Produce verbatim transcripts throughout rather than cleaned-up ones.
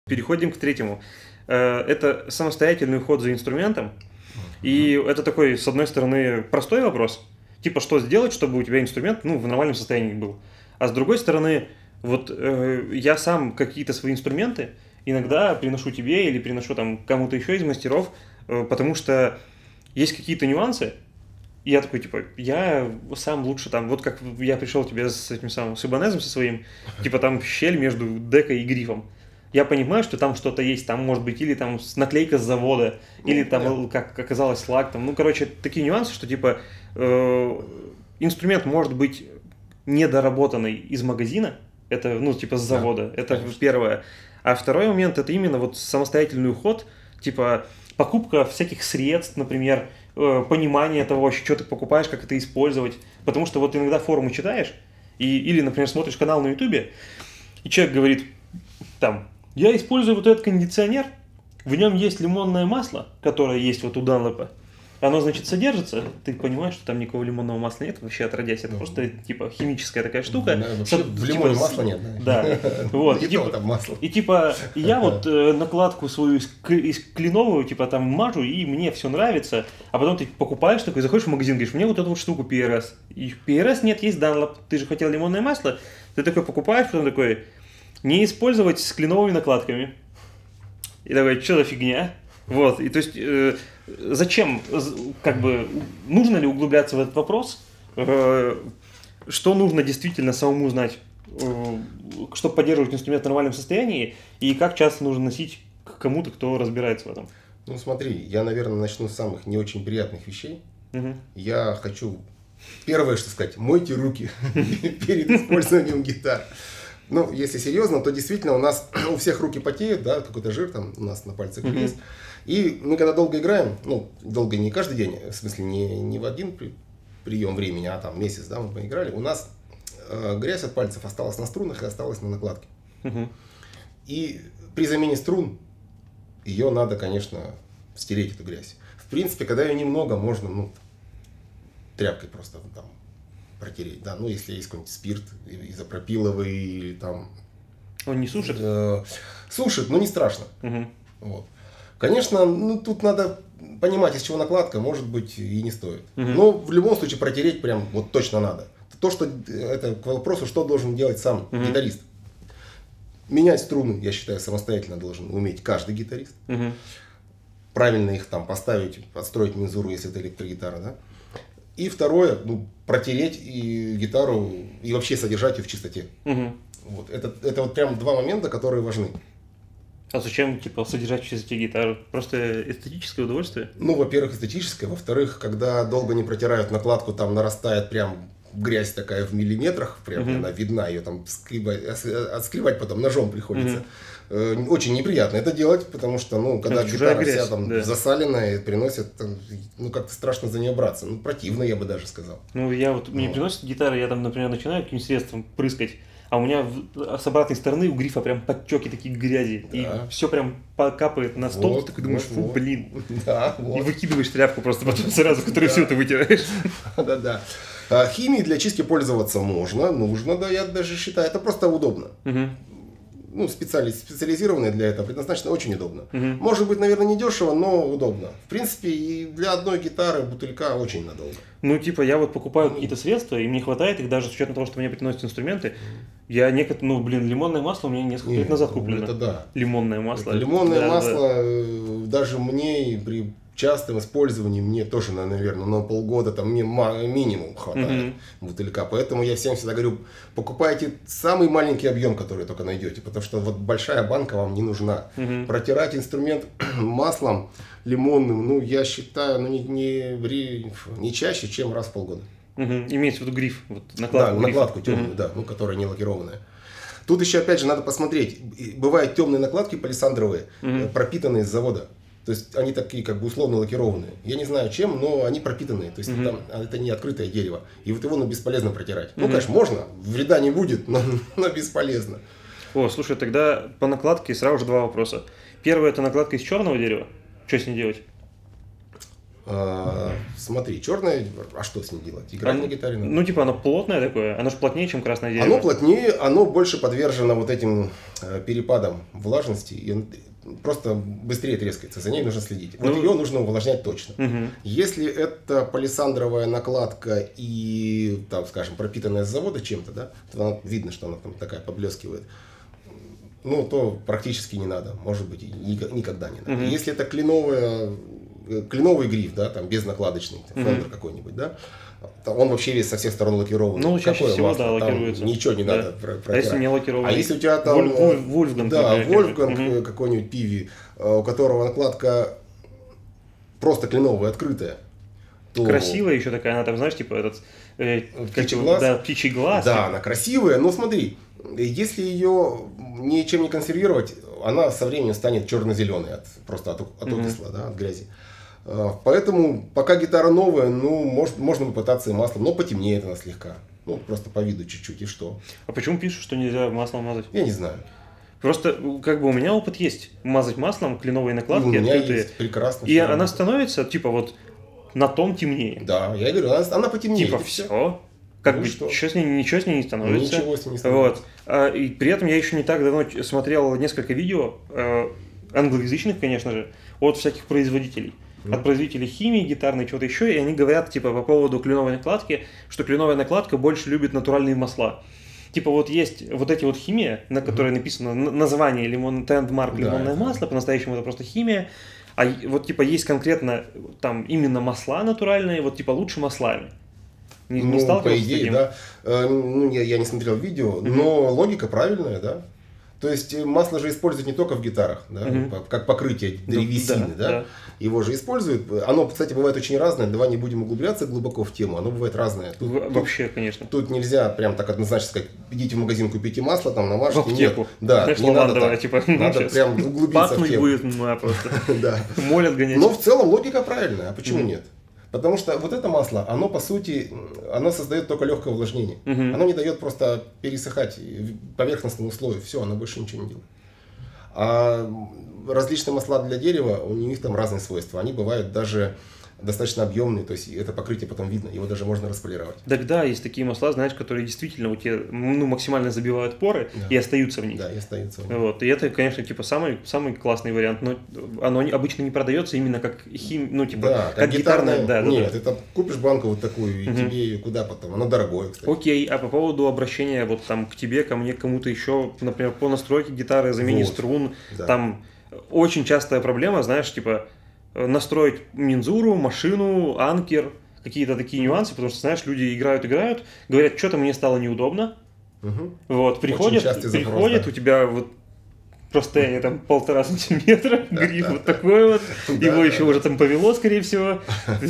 Переходим к третьему. Это самостоятельный уход за инструментом. И это такой, с одной стороны, простой вопрос. Типа, что сделать, чтобы у тебя инструмент ну, в нормальном состоянии был. А с другой стороны, вот э, я сам какие-то свои инструменты иногда приношу тебе или приношу там кому-то еще из мастеров, э, потому что есть какие-то нюансы. И я такой, типа, я сам лучше там, вот как я пришел тебе с этим самым, с Ибанезом со своим, типа там щель между декой и грифом. Я понимаю, что там что-то есть, там может быть или там наклейка с завода, ну, или там, да. как оказалось, лак, там, ну, короче, такие нюансы, что, типа, э, инструмент может быть недоработанный из магазина, это, ну, типа, с завода, да, это конечно. Первое. А второй момент, это именно вот самостоятельный уход, типа, покупка всяких средств, например, э, понимание того, вообще, что ты покупаешь, как это использовать, потому что вот иногда форумы читаешь, и, или, например, смотришь канал на ютубе, и человек говорит, там, я использую вот этот кондиционер, в нем есть лимонное масло, которое есть вот у Данлопа. Оно, значит, содержится, ты понимаешь, что там никакого лимонного масла нет вообще отродясь, это ну, просто, типа, химическая такая штука. Да, вообще Со, в лимоне типа, масла нет. Да, да. Вот. И, типа, там масло. И, типа, я вот э, накладку свою из, из кленовую, типа, там мажу, и мне все нравится, а потом ты покупаешь такой, заходишь в магазин, говоришь, мне вот эту вот штуку пи эр эс. И пи эр эс нет, есть Dunlop, ты же хотел лимонное масло, ты такой покупаешь, потом такой, не использовать с кленовыми накладками. И такой, что за фигня? Вот, и то есть, э, зачем, как бы, нужно ли углубляться в этот вопрос, э, что нужно действительно самому знать, э, чтобы поддерживать инструмент в нормальном состоянии, и как часто нужно носить к кому-то, кто разбирается в этом? Ну смотри, я, наверное, начну с самых не очень приятных вещей. Угу. Я хочу, первое, что сказать, мойте руки перед использованием гитар. Ну, если серьезно, то действительно у нас у всех руки потеют, да, какой-то жир там у нас на пальцах mm-hmm. есть. И мы когда долго играем, ну, долго не каждый день, в смысле не, не в один при, прием времени, а там месяц, да, мы поиграли, у нас э, грязь от пальцев осталась на струнах и осталась на накладке. Mm-hmm. И при замене струн ее надо, конечно, стереть, эту грязь. В принципе, когда ее немного, можно, ну, тряпкой просто там протереть, да, ну, если есть какой-нибудь спирт изопропиловый или там... Он не сушит? Э, сушит, но не страшно. Угу. Вот. Конечно, ну, тут надо понимать, из чего накладка, может быть, и не стоит. Угу. Но в любом случае протереть прям вот точно надо. То, что, это к вопросу, что должен делать сам угу. гитарист. Менять струны, я считаю, самостоятельно должен уметь каждый гитарист. Угу. Правильно их там поставить, подстроить мензуру, если это электрогитара, да. И второе, ну, протереть и гитару, и вообще содержать ее в чистоте. Угу. Вот. Это, это вот прям два момента, которые важны. А зачем, типа, содержать в чистоте гитару? Просто эстетическое удовольствие? Ну, во-первых, эстетическое. Во-вторых, когда долго не протирают накладку, там нарастает прям грязь такая в миллиметрах, прям угу. она видна, ее там скребать, отскребать потом ножом приходится. Угу. Очень неприятно это делать, потому что, ну, когда это гитара вся там да. засаленная, приносит, ну, как-то страшно за нее браться. Ну, противно, я бы даже сказал. Ну, я вот, мне ну. приносят гитары, я там, например, начинаю каким-то средством прыскать, а у меня с обратной стороны у грифа прям подтеки такие грязи, да. и все прям капает на стол, вот, ты такой думаешь, вот, фу, вот. блин, да, вот. И выкидываешь тряпку просто потом сразу, которую всю ты вытираешь. Да-да. Химией для чистки пользоваться можно, нужно, да, я даже считаю, это просто удобно. Ну, специали, специализированные для этого, предназначено очень удобно. Угу. Может быть, наверное, не дешево, но удобно. В принципе, и для одной гитары бутылька очень надолго. Ну, типа, я вот покупаю ну, какие-то средства, и мне хватает их даже с учетом того, что мне приносят инструменты. Я некоторые, ну, блин, лимонное масло у меня несколько лет назад куплено. Это да. Лимонное масло. Это лимонное да, масло да. даже мне при частом использовании, мне тоже, наверное, на полгода там мне минимум хватает mm-hmm. бутылька. Поэтому я всем всегда говорю, покупайте самый маленький объем, который только найдете, потому что вот большая банка вам не нужна. Mm-hmm. Протирать инструмент маслом лимонным, ну, я считаю, ну, не, не, не чаще, чем раз в полгода. Mm-hmm. Имеется в виду гриф, вот, накладку. Да, накладку темную, mm-hmm. да, ну, которая не лакированная. Тут еще, опять же, надо посмотреть. Бывают темные накладки палисандровые, mm-hmm. пропитанные с завода. То есть они такие как бы условно лакированные. Я не знаю чем, но они пропитанные. То есть mm-hmm. там, это не открытое дерево. И вот его ну, бесполезно протирать. Mm-hmm. Ну, конечно, можно, вреда не будет, но, но бесполезно. О, слушай, тогда по накладке сразу же два вопроса. Первый — это накладка из черного дерева. Что с ней делать? А, смотри, черное, а что с ним делать? Играть а, на гитаре надо. Ну, типа, оно плотное такое, оно же плотнее, чем красное дерево. Оно плотнее, оно больше подвержено вот этим э, перепадам влажности, и он просто быстрее трескается, за ней нужно следить. Вот ну, ее нужно увлажнять точно. Угу. Если это палисандровая накладка и, там, скажем, пропитанная с завода чем-то, да, то она, видно, что она там такая поблескивает. Ну, то практически не надо, может быть, и никогда не надо. Угу. Если это кленовая... кленовый гриф, да, там безнакладочный, фендер mm-hmm. какой-нибудь, да, он вообще весь со всех сторон лакирован. Ну, чаще Какое всего, масло? да, там лакируется. Ничего не да. надо протирать. А если не лакированный? А если у тебя там... Вольфганг. Да, Вольфганг mm-hmm. какой-нибудь пиви, у которого накладка просто кленовая, открытая. То... Красивая еще такая, она там, знаешь, типа этот... Э, птичий глаз? Да, птичий глаз. Да, она красивая, но смотри, если ее ничем не консервировать, она со временем станет черно-зеленой, от, просто от, от mm-hmm. окисла, да, от грязи. Поэтому, пока гитара новая, ну, может, можно попытаться и маслом, но потемнеет она слегка. Ну, просто по виду чуть-чуть, и что. А почему пишут, что нельзя маслом мазать? Я не знаю. Просто, как бы, у меня опыт есть. Мазать маслом кленовые накладки. У меня открытые. Есть, прекрасно. И она становится, типа, вот, на тон темнее. Да, я говорю, она, она потемнеет. Типа, все. Как ну бы, что? Ничего, с ней, ничего с ней не становится. Ничего с ней не становится. Вот. А, и при этом я еще не так давно смотрел несколько видео, э, англоязычных, конечно же, от всяких производителей. Mm. От производителей химии, гитарной, чего-то еще, и они говорят, типа, по поводу кленовой накладки, что кленовая накладка больше любит натуральные масла. Типа, вот есть вот эти вот химия, на которой mm. написано название лимон, тендмарк, лимонное да, масло, по-настоящему это просто химия, а вот, типа, есть конкретно там именно масла натуральные, вот, типа, лучше маслами. Не, ну, не по идее, да. Э, ну, я, я не смотрел видео, mm-hmm. но логика правильная, да. То есть масло же используют не только в гитарах, да, mm-hmm. как покрытие древесины, да, да? да. Его же используют. Оно, кстати, бывает очень разное. Давай не будем углубляться глубоко в тему. Оно бывает разное. Тут, Вообще, тут, конечно. Тут нельзя прям так однозначно сказать, идите в магазин, купите масло, там намажьте. В аптеку. Нет. Да, знаешь, не надо так. Типа, надо прям углубиться в тему. будет, ну, просто. Да. Молят гонять. Но в целом логика правильная. А почему нет? Потому что вот это масло, оно по сути, оно создает только легкое увлажнение. Uh-huh. Оно не дает просто пересыхать поверхностному слою. Все, оно больше ничего не делает. А различные масла для дерева, у них там разные свойства. Они бывают даже достаточно объемные, то есть это покрытие потом видно, его даже можно располировать. Так да, есть такие масла, знаешь, которые действительно у тебя ну, максимально забивают поры да. и остаются в них. Да, и остаются в них. Вот. И это, конечно, типа самый, самый классный вариант, но оно обычно не продается именно как хим, ну типа да, как, как гитарная. Да, нет, да, это купишь банку вот такую, и угу. тебе ее куда потом? Оно дорогое, кстати. Окей, а по поводу обращения вот там к тебе, ко мне, к кому-то еще, например, по настройке гитары, замене вот. струн, да. там очень частая проблема, знаешь, типа настроить мензуру, машину, анкер, какие-то такие нюансы, потому что, знаешь, люди играют-играют, говорят, что-то мне стало неудобно, угу. вот, приходят, приходит, да. у тебя вот расстояние там полтора сантиметра, гриф вот такой вот, его еще уже там повело, скорее всего,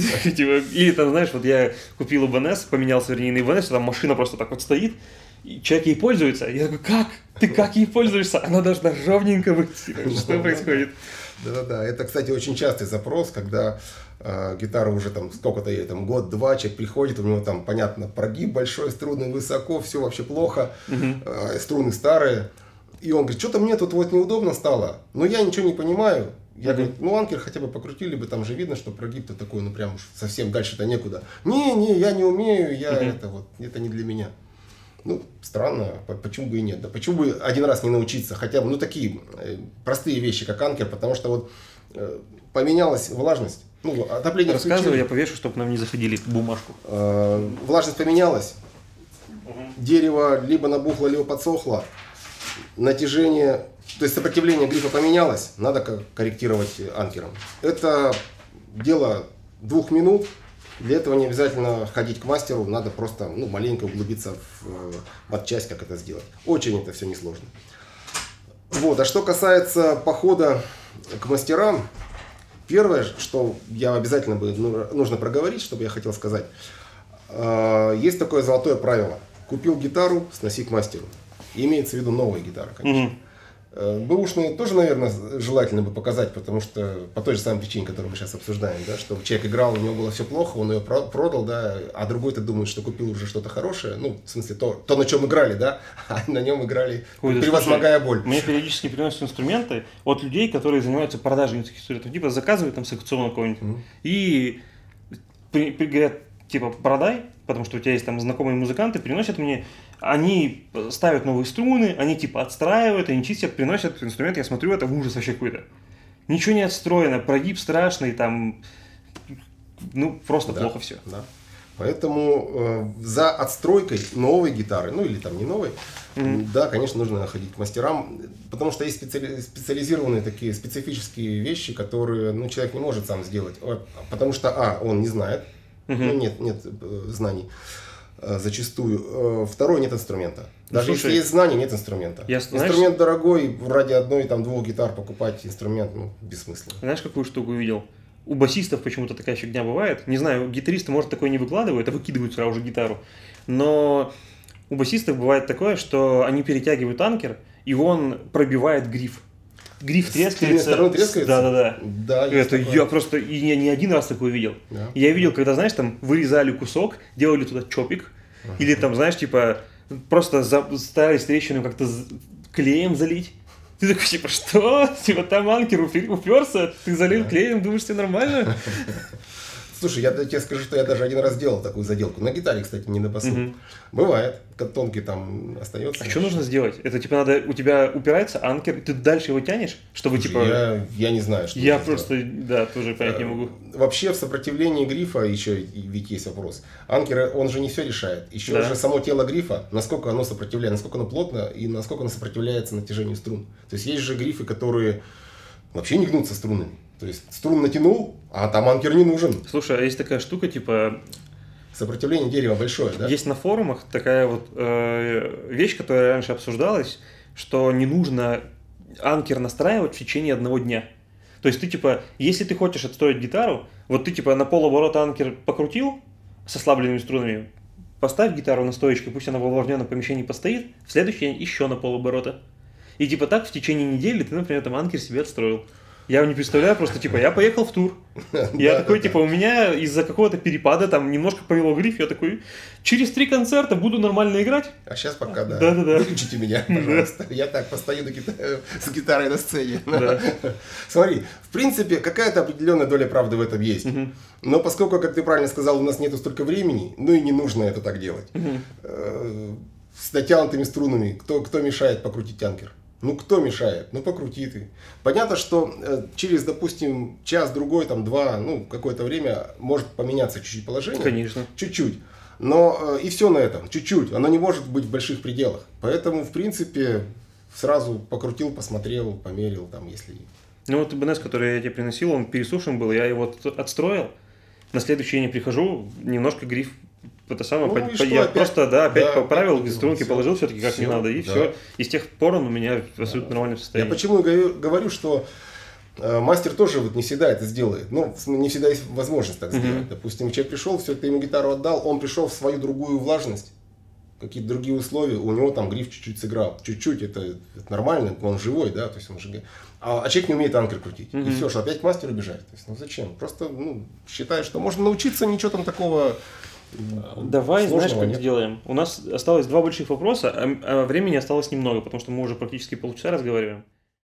или там, знаешь, вот я купил эй би эн эс, поменялся, вернее, на эй би эн эс, там машина просто так вот стоит, и человек ей пользуется, я такой, как? Ты как ей пользуешься? Она должна ровненько быть, что происходит? Да-да-да, это, кстати, очень частый запрос, когда э, гитара уже там сколько-то ей, там год-два, человек приходит, у него там, понятно, прогиб большой, струны высоко, все вообще плохо, uh-huh. э, струны старые, и он говорит, что-то мне тут вот неудобно стало, но я ничего не понимаю. Я uh-huh. говорю, ну анкер хотя бы покрутили бы, там же видно, что прогиб-то такой, ну прям уж совсем дальше-то некуда. Не-не, я не умею, я uh-huh. это вот, это не для меня. Ну, странно, почему бы и нет, да, почему бы один раз не научиться, хотя бы, ну, такие э, простые вещи, как анкер, потому что вот э, поменялась влажность, ну, отопление Рассказывай, включили, я повешу, чтобы нам не заходили бумажку. Э, влажность поменялась, угу. дерево либо набухло, либо подсохло, натяжение, то есть сопротивление грифа поменялось, надо корректировать анкером. Это дело двух минут. Для этого не обязательно ходить к мастеру, надо просто ну, маленько углубиться в, в отчасть, как это сделать. Очень это все несложно. Вот. А что касается похода к мастерам, первое, что я обязательно бы, ну, нужно проговорить, чтобы я хотел сказать, э, есть такое золотое правило. Купил гитару, сноси к мастеру. И имеется в виду новая гитара, конечно. Mm-hmm. Бэушные тоже, наверное, желательно бы показать, потому что по той же самой причине, которую мы сейчас обсуждаем, да, что человек играл, у него было все плохо, он ее продал, да, а другой-то думает, что купил уже что-то хорошее, ну, в смысле, то, то на чем играли, да, а на нем играли, Ой, превозмогая боль. Мне периодически приносят инструменты от людей, которые занимаются продажей этих инструментов, типа заказывают там с аукциона какого-нибудь, mm-hmm. и при, при, говорят, типа, продай, потому что у тебя есть там знакомые музыканты, приносят мне, они ставят новые струны, они типа отстраивают, они чистят, приносят инструмент, я смотрю, это ужас вообще какой-то. Ничего не отстроено, прогиб страшный, там, ну, просто да, плохо все. Да. Поэтому э, за отстройкой новой гитары, ну или там не новой, mm-hmm. да, конечно, нужно ходить к мастерам, потому что есть специали- специализированные такие специфические вещи, которые, ну, человек не может сам сделать, потому что, а, он не знает, mm-hmm. ну, нет, нет э, знаний э, зачастую, э, второй, нет инструмента. Даже Слушай, если есть знания, нет инструмента. Я, Инструмент знаешь, дорогой, ради одной, там, двух гитар покупать инструмент, ну, бессмысленно. Знаешь, какую штуку увидел? У басистов почему-то такая фигня бывает. Не знаю, гитаристы, может, такое не выкладывают, а выкидывают сразу же гитару. Но у басистов бывает такое, что они перетягивают анкер, и он пробивает гриф. Гриф трескается. трескается? Да-да-да. Да, это я просто и не, не один раз такое видел. Да. Я видел, когда, знаешь, там вырезали кусок, делали туда чопик, uh-huh. или там, знаешь, типа, просто за, старались трещину как-то клеем залить. Ты такой, типа, что? Типа, там анкер уперся, ты залил клеем, думаешь, все нормально? Слушай, я тебе скажу, что я даже один раз делал такую заделку. На гитаре, кстати, не на басу. Угу. Бывает, как тонкий там остается. А что нужно сделать? Это типа надо, у тебя упирается анкер, ты дальше его тянешь, чтобы Слушай, типа... Я, я не знаю, что Я просто, сделать. да, тоже понять не могу. Вообще в сопротивлении грифа еще ведь есть вопрос. Анкер, он же не все решает. Еще да. же само тело грифа, насколько оно сопротивляет, насколько оно плотно и насколько оно сопротивляется натяжению струн. То есть есть же грифы, которые вообще не гнутся струнами. То есть струн натянул, а там анкер не нужен. Слушай, а есть такая штука, типа... Сопротивление дерева большое, да? Есть на форумах такая вот э, вещь, которая раньше обсуждалась, что не нужно анкер настраивать в течение одного дня. То есть ты типа, если ты хочешь отстроить гитару, вот ты типа на полоборота анкер покрутил с ослабленными струнами, поставь гитару на стоечку, пусть она в увлажненном помещении постоит, в следующий день еще на полоборота. И типа так в течение недели ты, например, там анкер себе отстроил. Я не представляю, просто, типа, я поехал в тур. Я да, такой, да, типа, да. у меня из-за какого-то перепада там немножко повело гриф, я такой, через три концерта буду нормально играть. А сейчас пока, да. Да, да, да. Выключите меня, пожалуйста. Я так постою на гитар... с гитарой на сцене. Да. Смотри, в принципе, какая-то определенная доля правды в этом есть. Угу. Но поскольку, как ты правильно сказал, у нас нету столько времени, ну и не нужно это так делать. Угу. С натянутыми струнами, кто, кто мешает покрутить анкер? Ну, кто мешает? Ну, покрути ты. Понятно, что э, через, допустим, час-другой, там, два, ну, какое-то время может поменяться чуть-чуть положение. Конечно. Чуть-чуть. Но э, и все на этом. Чуть-чуть. Оно не может быть в больших пределах. Поэтому, в принципе, сразу покрутил, посмотрел, померил, там, если... Ну, вот БНС, который я тебе приносил, он пересушен был, я его отстроил. На следующий день прихожу, немножко гриф... Это самое, ну, по, по, я опять, просто, да, опять да, поправил, опять, струнки все, положил все-таки как все, не надо, и да. все. И с тех пор он у меня в абсолютно да. нормальном состоянии. Я почему говорю, что э, мастер тоже вот не всегда это сделает. Ну, не всегда есть возможность так сделать. Uh-huh. Допустим, человек пришел, все, ты ему гитару отдал, он пришел в свою другую влажность, какие-то другие условия, у него там гриф чуть-чуть сыграл. Чуть-чуть, это, это нормально, он живой, да, то есть он же... А, а человек не умеет анкер крутить. Uh-huh. И все, что опять к мастеру бежать. То есть, ну зачем? Просто, ну, считаю, что можно научиться, ничего там такого... Давай, знаешь, как нет. сделаем? У нас осталось два больших вопроса, а времени осталось немного, потому что мы уже практически полчаса разговариваем.